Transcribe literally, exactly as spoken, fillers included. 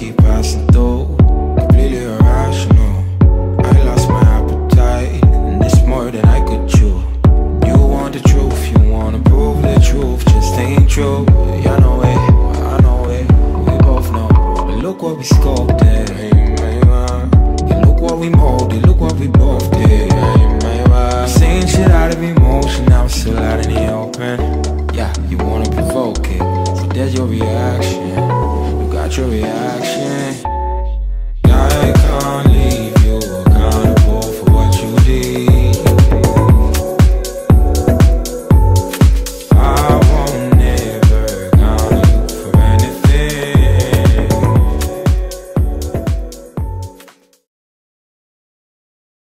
keep passing through, completely irrational. I lost my appetite, and it's more than I could chew. You want the truth, you wanna prove the truth, just ain't true. You know it, I know it, we both know. But look what we sculpted, and look what we molded, look what we both did. I'm saying shit out of emotion, now it's still out in the open. Yeah, you wanna provoke it, so there's your reaction. You got your reaction.